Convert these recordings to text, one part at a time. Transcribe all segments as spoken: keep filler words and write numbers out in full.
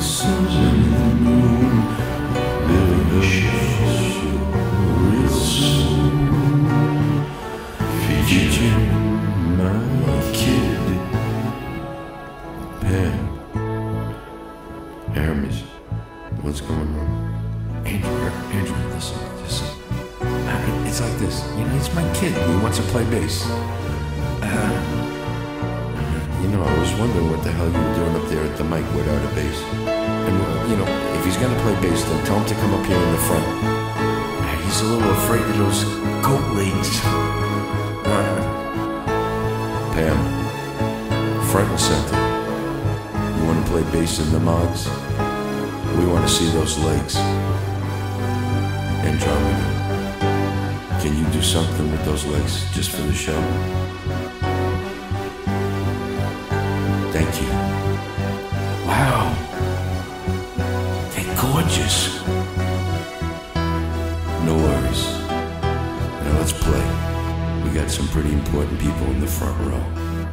sun in the moon, living shows you real soon. Featuring my kid, Pam. Hermes, what's going on? Andrew, Andrew, listen, listen. Uh, it's like this, you know, it's my kid who wants to play bass. Uh, You know, I was wondering what the hell you were doing up there at the mic without a bass. and, you know, if he's gonna play bass, then tell him to come up here in the front. He's a little afraid of those goat legs. Uh, Pam, front and center. You want to play bass in the mods? We want to see those legs. Andromeda, can you do something with those legs just for the show? Thank you. wow. They're gorgeous. No worries. Now let's play. We got some pretty important people in the front row.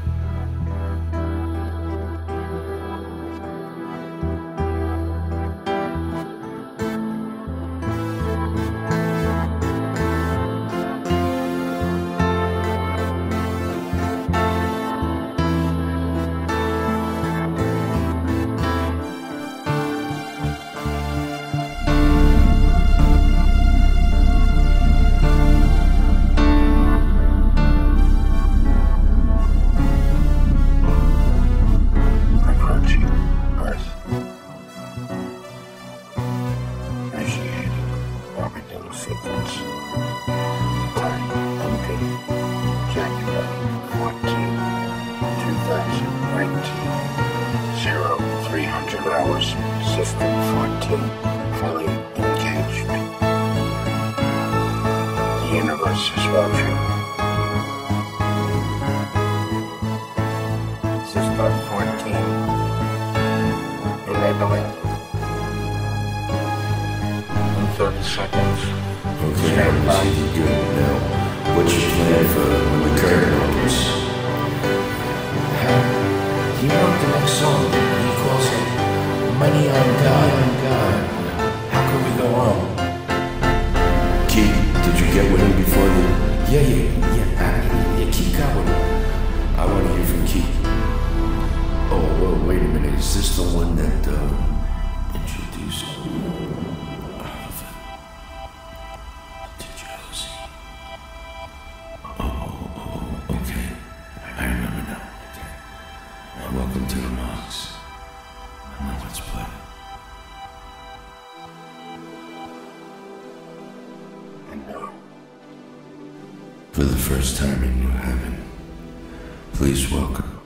Sequence. Time, okay. January fourteenth, twenty nineteen. Zero, three hundred hours. System fourteen, fully engaged. The universe is watching. System fourteen, enabling. In thirty seconds. Okay, Hermes, you good now. What's your plan for when the curtain opens? You know the next song, he calls it Money on God, on God. How can we go wrong? Keith, did you get with him before the... Yeah, yeah, yeah, uh, yeah, keep going. I want to hear from Keith. Oh, well, wait a minute. Is this the one that uh, introduced Oliver to Josie? Oh, oh, okay. I remember now. Well, welcome to the Mox. Now let's play. And now. For the first time in New Heaven, please welcome